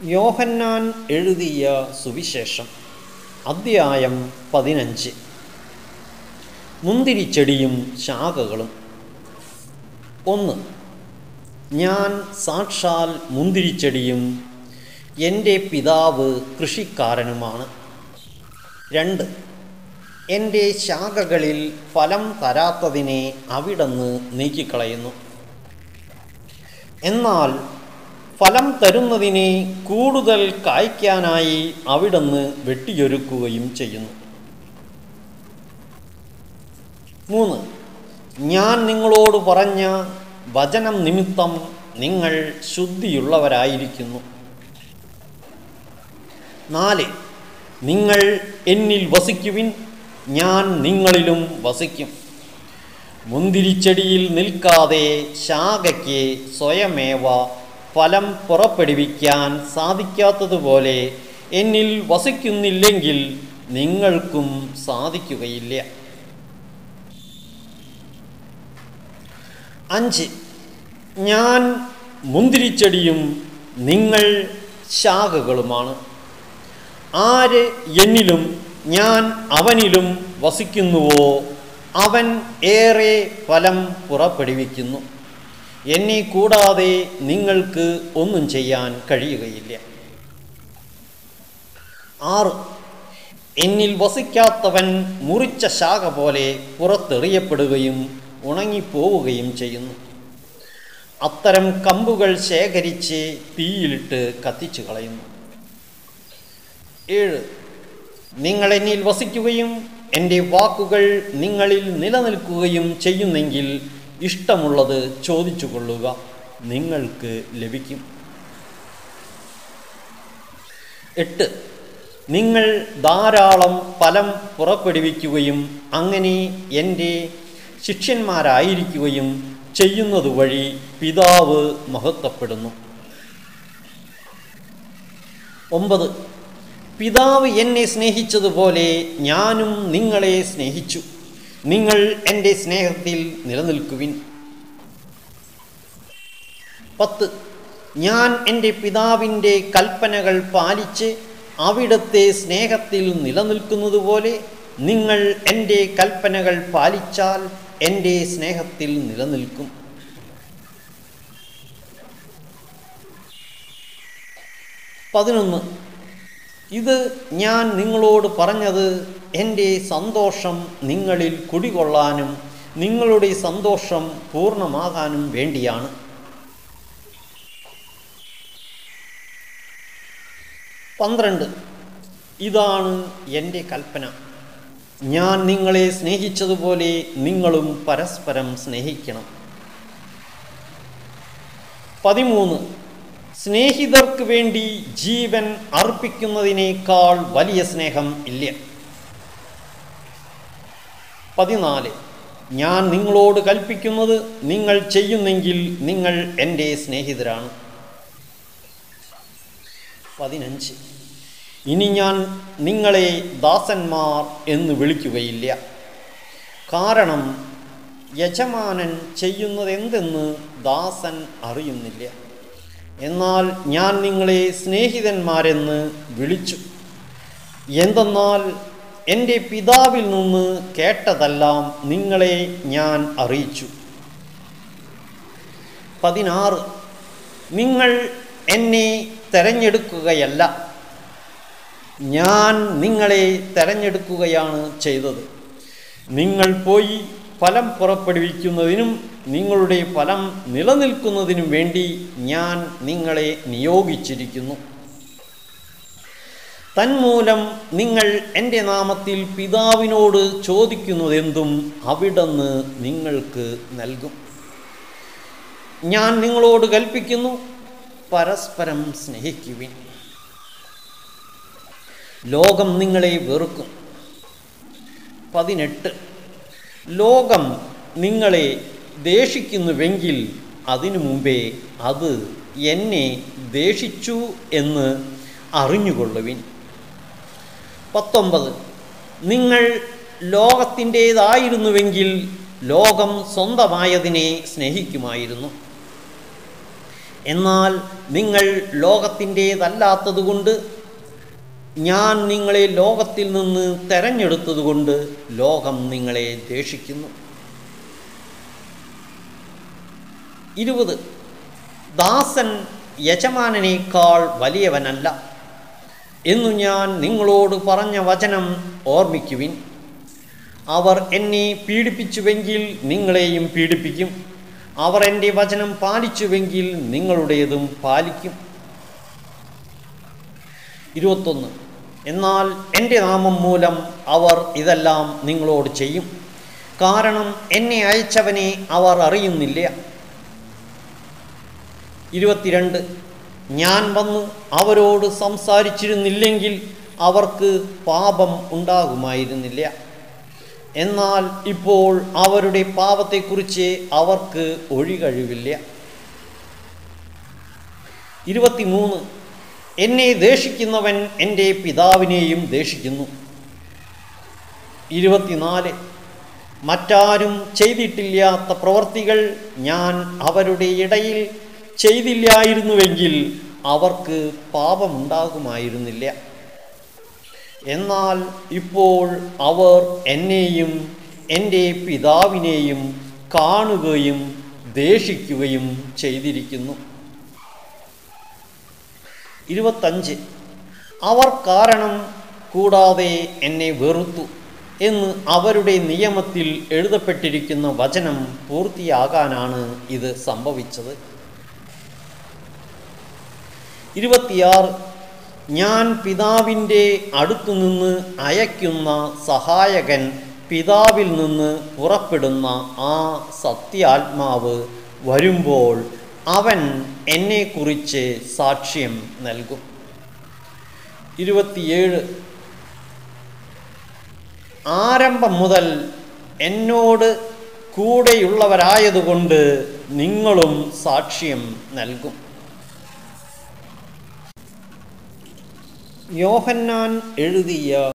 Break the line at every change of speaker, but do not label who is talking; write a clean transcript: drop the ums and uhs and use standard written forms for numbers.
യോഹന്നാൻ എഴുതിയ സുവിശേഷം അദ്ധ്യായം 15. മുന്തിരിച്ചെടിയും ശാഖകളും. 1. ഞാൻ സാക്ഷാൽ മുന്തിരിച്ചെടിയും എൻ്റെ പിതാവ് കൃഷിക്കാരനുമാണ്. 2. എൻ്റെ ശാഖകളിൽ ഫലം തരാത്തതിനെ അവിടുന്ന് നീക്കിക്കളയുന്നു. എന്നാൽ ഫലം തരുന്നതിനെ കൂടുതൽ കായ്ക്കാനായി അവിടുന്ന് വെട്ടിയൊരുക്കുകയും ചെയ്യുന്നു. 3. ഞാൻ നിങ്ങളോട് പറഞ്ഞ വചനം നിമിത്തം നിങ്ങൾ ശുദ്ധിയുള്ളവരായിരിക്കുന്നു. 4. നിങ്ങൾ എന്നിൽ വസിക്കുവിൻ, ഞാൻ നിങ്ങളിലും വസിക്കും. മുന്തിരിച്ചെടിയിൽ നിൽക്കാതെ ശാഖയ്ക്ക് സ്വയമേവ ഫലം പുറപ്പെടുവിക്കാൻ സാധിക്കാത്തതുപോലെ എന്നിൽ വസിക്കുന്നില്ലെങ്കിൽ നിങ്ങൾക്കും സാധിക്കുകയില്ല. 5. ഞാൻ മുന്തിരിച്ചെടിയും നിങ്ങൾ ശാഖകളുമാണ്. ആര് എന്നിലും ഞാൻ അവനിലും വസിക്കുന്നുവോ അവൻ ഏറെ ഫലം പുറപ്പെടുവിക്കുന്നു. എന്നെ കൂടാതെ നിങ്ങൾക്ക് ഒന്നും ചെയ്യാൻ കഴിയുകയില്ല. 6. എന്നിൽ വസിക്കാത്തവൻ മുറിച്ച ശാഖ പോലെ പുറത്തെറിയപ്പെടുകയും ഉണങ്ങിപ്പോവുകയും ചെയ്യുന്നു. അത്തരം കമ്പുകൾ ശേഖരിച്ച് തീയിലിട്ട് കത്തിച്ചു കളയുന്നു. 7. നിങ്ങൾ എന്നിൽ വസിക്കുകയും എൻ്റെ വാക്കുകൾ നിങ്ങളിൽ നിലനിൽക്കുകയും ചെയ്യുന്നെങ്കിൽ ഇഷ്ടമുള്ളത് ചോദിച്ചു കൊള്ളുക, നിങ്ങൾക്ക് ലഭിക്കും. 8. നിങ്ങൾ ധാരാളം ഫലം പുറപ്പെടുവിക്കുകയും അങ്ങനെ എൻ്റെ ശിഷ്യന്മാരായിരിക്കുകയും ചെയ്യുന്നതുവഴി പിതാവ് മഹത്വപ്പെടുന്നു. 9. പിതാവ് എന്നെ സ്നേഹിച്ചതുപോലെ ഞാനും നിങ്ങളെ സ്നേഹിച്ചു. നിങ്ങൾ എൻ്റെ സ്നേഹത്തിൽ നിലനിൽക്കുവിൻ. 10. ഞാൻ എൻ്റെ പിതാവിൻ്റെ കൽപ്പനകൾ പാലിച്ച് അവിടുത്തെ സ്നേഹത്തിൽ നിലനിൽക്കുന്നതുപോലെ നിങ്ങൾ എൻ്റെ കൽപ്പനകൾ പാലിച്ചാൽ എൻ്റെ സ്നേഹത്തിൽ നിലനിൽക്കും. 11. ഇത് ഞാൻ നിങ്ങളോട് പറഞ്ഞത് എൻ്റെ സന്തോഷം നിങ്ങളിൽ കുടികൊള്ളാനും നിങ്ങളുടെ സന്തോഷം പൂർണ്ണമാകാനും വേണ്ടിയാണ്. 12. ഇതാണ് എൻ്റെ കൽപ്പന, ഞാൻ നിങ്ങളെ സ്നേഹിച്ചതുപോലെ നിങ്ങളും പരസ്പരം സ്നേഹിക്കണം. 13. സ്നേഹിതർക്ക് വേണ്ടി ജീവൻ അർപ്പിക്കുന്നതിനേക്കാൾ വലിയ സ്നേഹം ഇല്ല. 14. ഞാൻ നിങ്ങളോട് കൽപ്പിക്കുന്നത് നിങ്ങൾ ചെയ്യുന്നെങ്കിൽ നിങ്ങൾ എൻ്റെ സ്നേഹിതരാണ്. 15. ഇനി ഞാൻ നിങ്ങളെ ദാസന്മാർ എന്ന് വിളിക്കുകയില്ല, കാരണം യജമാനൻ ചെയ്യുന്നതെന്തെന്ന് ദാസൻ അറിയുന്നില്ല. എന്നാൽ ഞാൻ നിങ്ങളെ സ്നേഹിതന്മാരെന്ന് വിളിച്ചു. എന്തെന്നാൽ എൻ്റെ പിതാവിൽ നിന്ന് കേട്ടതെല്ലാം നിങ്ങളെ ഞാൻ അറിയിച്ചു. 16. നിങ്ങൾ എന്നെ തെരഞ്ഞെടുക്കുകയല്ല, ഞാൻ നിങ്ങളെ തെരഞ്ഞെടുക്കുകയാണ് ചെയ്തത്. നിങ്ങൾ പോയി ഫലം പുറപ്പെടുവിക്കുന്നതിനും നിങ്ങളുടെ ഫലം നിലനിൽക്കുന്നതിനും വേണ്ടി ഞാൻ നിങ്ങളെ നിയോഗിച്ചിരിക്കുന്നു. തന്മൂലം നിങ്ങൾ എൻ്റെ നാമത്തിൽ പിതാവിനോട് ചോദിക്കുന്നതെന്തും അവിടുന്ന് നിങ്ങൾക്ക് നൽകും. ഞാൻ നിങ്ങളോട് കൽപ്പിക്കുന്നു, പരസ്പരം സ്നേഹിക്കുവിൻ. ലോകം നിങ്ങളെ വെറുക്കും. 18. ലോകം നിങ്ങളെ ദേഷിക്കുന്നുവെങ്കിൽ അതിനു മുമ്പേ അത് എന്നെ ദേഷിച്ചു എന്ന് അറിഞ്ഞുകൊള്ളുവിൻ. 19. നിങ്ങൾ ലോകത്തിൻ്റേതായിരുന്നുവെങ്കിൽ ലോകം സ്വന്തമായതിനെ സ്നേഹിക്കുമായിരുന്നു. എന്നാൽ നിങ്ങൾ ലോകത്തിൻ്റേതല്ലാത്തതുകൊണ്ട് ഞാൻ നിങ്ങളെ ലോകത്തിൽ നിന്ന് തെരഞ്ഞെടുത്തതുകൊണ്ട് ലോകം നിങ്ങളെ ദ്വേഷിക്കുന്നു. 20. ദാസൻ യജമാനനേക്കാൾ വലിയവനല്ല എന്നു ഞാൻ നിങ്ങളോട് പറഞ്ഞ വചനം ഓർമ്മിക്കുവിൻ. അവർ എന്നെ പീഡിപ്പിച്ചുവെങ്കിൽ നിങ്ങളെയും പീഡിപ്പിക്കും. അവർ എൻ്റെ വചനം പാലിച്ചുവെങ്കിൽ നിങ്ങളുടേതും പാലിക്കും. 21. എന്നാൽ എൻ്റെ നാമം മൂലം അവർ ഇതെല്ലാം നിങ്ങളോട് ചെയ്യും, കാരണം എന്നെ അയച്ചവനെ അവർ അറിയുന്നില്ല. 22. ഞാൻ വന്ന് അവരോട് സംസാരിച്ചിരുന്നില്ലെങ്കിൽ അവർക്ക് പാപം ഉണ്ടാകുമായിരുന്നില്ല. എന്നാൽ ഇപ്പോൾ അവരുടെ പാപത്തെക്കുറിച്ച് അവർക്ക് ഒഴികഴിവില്ല. 23. എന്നെ ദ്വേഷിക്കുന്നവൻ എൻ്റെ പിതാവിനെയും ദ്വേഷിക്കുന്നു. 24. മറ്റാരും ചെയ്തിട്ടില്ലാത്ത പ്രവൃത്തികൾ ഞാൻ അവരുടെ ഇടയിൽ ചെയ്തില്ലായിരുന്നുവെങ്കിൽ അവർക്ക് പാപമുണ്ടാകുമായിരുന്നില്ല. എന്നാൽ ഇപ്പോൾ അവർ എന്നെയും എൻ്റെ പിതാവിനെയും കാണുകയും ദ്വേഷിക്കുകയും ചെയ്തിരിക്കുന്നു. 25. അവർ കാരണം കൂടാതെ എന്നെ വെറുത്തു എന്ന് അവരുടെ നിയമത്തിൽ എഴുതപ്പെട്ടിരിക്കുന്ന വചനം പൂർത്തിയാകാനാണ് ഇത് സംഭവിച്ചത്. 26. ഞാൻ പിതാവിൻ്റെ അടുത്തുനിന്ന് അയക്കുന്ന സഹായകൻ പിതാവിൽ നിന്ന് പുറപ്പെടുന്ന ആ സത്യാത്മാവ് വരുമ്പോൾ അവൻ എന്നെക്കുറിച്ച് സാക്ഷ്യം നൽകും. 27. ആരംഭം മുതൽ എന്നോട് കൂടെയുള്ളവരായതുകൊണ്ട് നിങ്ങളും സാക്ഷ്യം നൽകും. യോഹന്നാൻ എഴുതിയ